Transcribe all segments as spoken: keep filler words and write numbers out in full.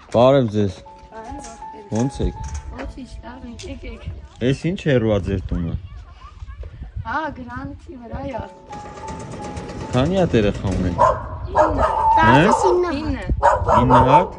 Բարև ձեզ։ Ոնց եք։ Ոնց իստավ ենք եկեք։ Էս ինչ հերու է ձեր տունը։ Հա, գրանցի վրա է։ Քանի հատ երեխա ունեք։ ինը։ ինը հատ։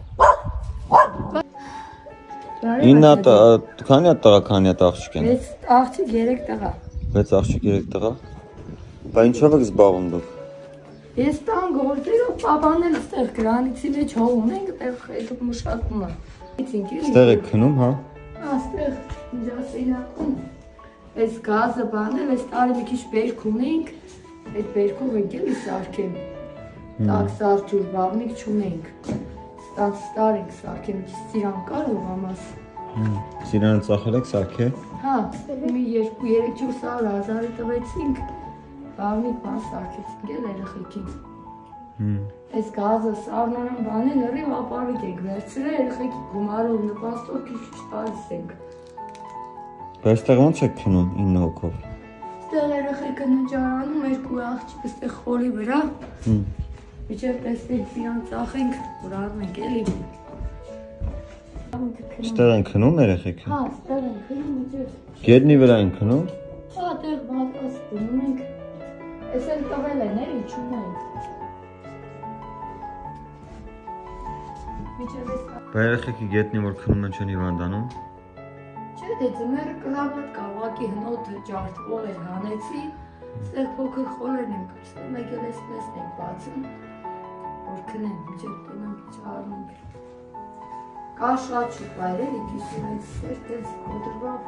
ինը հատ, քանի հատ տղա, քանի հատ աղջիկ են։ վեց աղջիկ երեք տղա։ վեց աղջիկ երեք տղա։ Բա ինչով եք զբաղվում դուք։ Ես տան գործերով պապանել ստեղ գրանիցի մեջ հող ունենք, այդտեղ այդ մշակում է։ Ստեղ եք քնում, հա։ Աստեղ միջասենյակում այս գազը բանել, այս տարի մի քիչ բերք ունենք, այդ բերքով ենք էլի սարքեմ։ Տակ սարճուր բաղնիկ չունենք։ Ստանց ստար ենք սարքեմ, մի քիչ ծիրան կար ու համաս։ Ծիրանը ծախել եք սարքել։ Հա, մի երկու երեք ջուր սար հազարի տվեցինք, բաղնիկ բան սարքեցինք էլ երեխեքին։ Այս գազը սառնորեն բանել լրիվ ապարիկ ենք վերցրել, երեխեքի գումարով նպաստով քիչ-քիչ տալիս ենք։ Բայց այստեղ ոնց եք քնում ինը հոգով։ Այստեղ երեխեքը նջարանում, երկու աղջիկ այստեղ խորի վրա։ Մինչև տեսնենք իրան ծախենք, որ առնենք էլի։ Այստեղ են քնում երեխեքը։ Հա, այստեղ են քնում մինչև։ Գետնի վրա են քնում։ Հա, այդտեղ բազկաս դնում ենք։ Էս էլ տվել են, էլի չունենք։ Բա երեխեքի գետնի որ քնում են չեն հիվանդանում։ Չէ, դե ձմեռը կլավատ կա, ուղղակի հնոթը ջարդվող էր հանեցի, այստեղ փոքր խոլերն եմ կպցնում, մեկ էլ էս մեսն ենք բացում, որ քնեն, մինչև տենան քիչ առնենք։ Կա շատ շուտ բայրեր, իքիսում էս սերտ էս կոտրվավ։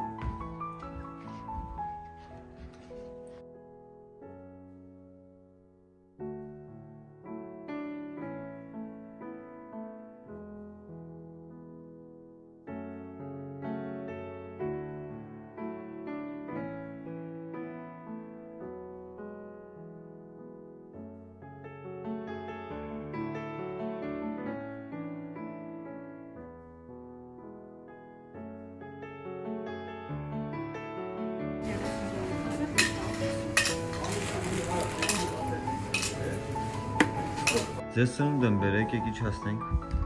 Ձեզ սնունդ եմ բեր, եկեք իջացնենք։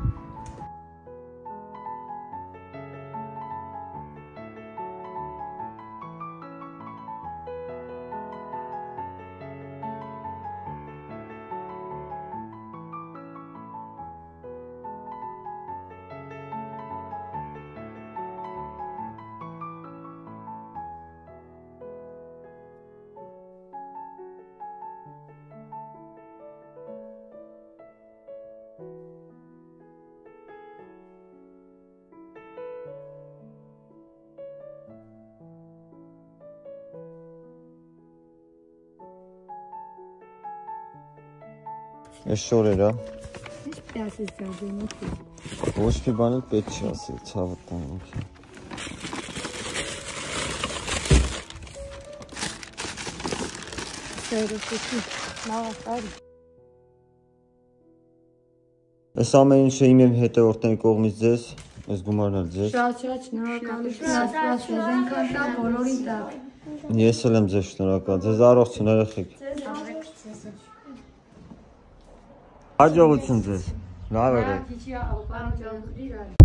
Ես շորեր հա։ Ինչ պյասես զարդենոք է։ Ոչ մի բան էլ պետք չի ասել, ցավը տան ինքի։ Սերոսիքի, նավաստարի։ Ես ամեն ինչը իմ եմ հետևորդների կողմից ձեզ, ես գումարն էլ ձեզ։ Շատ շատ շնորհակալություն, Աստված շնորհենքան տա բոլորին տակ։ Ես էլ եմ ձեզ շնորհակալ, ձեզ առողջություն երեխեք։ Հաջողություն ձեզ, լավ եղեք։